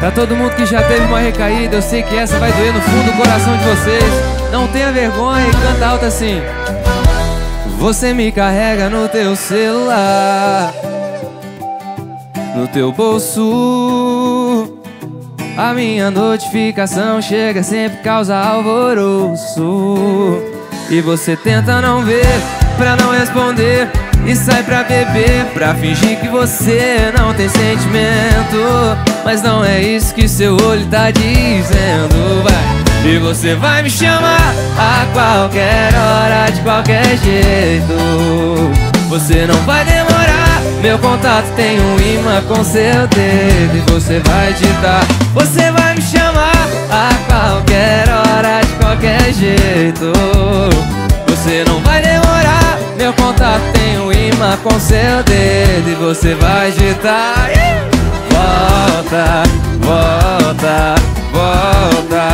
Pra todo mundo que já teve uma recaída, eu sei que essa vai doer no fundo do coração de vocês. Não tenha vergonha e canta alto assim. Você me carrega no teu celular, no teu bolso. A minha notificação chega, sempre causa alvoroço. E você tenta não ver, pra não responder, e sai pra beber, pra fingir que você não tem sentimento. Mas não é isso que seu olho tá dizendo, vai. E você vai me chamar a qualquer hora, de qualquer jeito. Você não vai demorar, meu contato tem um imã com seu dedo. E você vai digitar, você vai me chamar a qualquer hora, de qualquer jeito. Você não vai demorar, meu contato tem um imã com seu dedo. E você vai digitar, volta, volta, volta,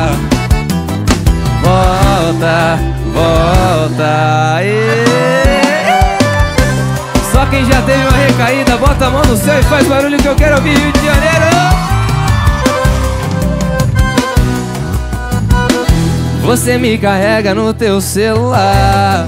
volta, volta. Só quem já teve uma recaída, bota a mão no céu e faz barulho que eu quero ouvir. Rio de Janeiro. Você me carrega no teu celular,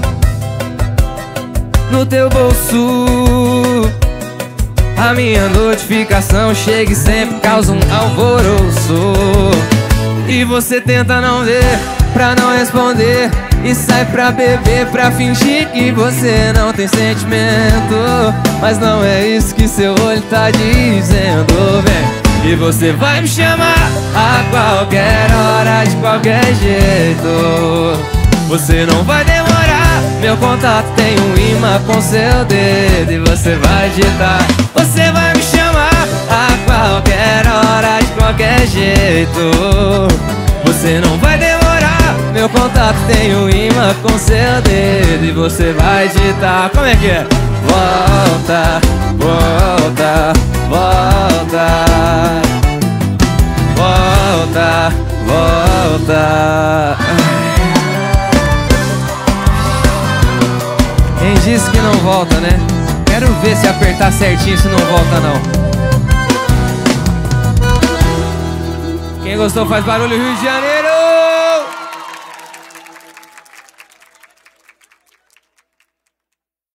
no teu bolso. A minha notificação chega e sempre causa um alvoroço. E você tenta não ver, pra não responder, e sai pra beber, pra fingir que você não tem sentimento. Mas não é isso que seu olho tá dizendo, vem. E você vai me chamar a qualquer hora, de qualquer jeito. Você não vai demorar, meu contato tem um imã com seu dedo. E você vai digitar, você vai me chamar a qualquer hora, de qualquer jeito. Você não vai demorar, meu contato tem um imã com seu dedo. E você vai digitar, como é que é? Volta, volta, volta, volta, volta. Quem disse que não volta, né? Quero ver se apertar certinho se não volta não. Quem gostou faz barulho, Rio de Janeiro!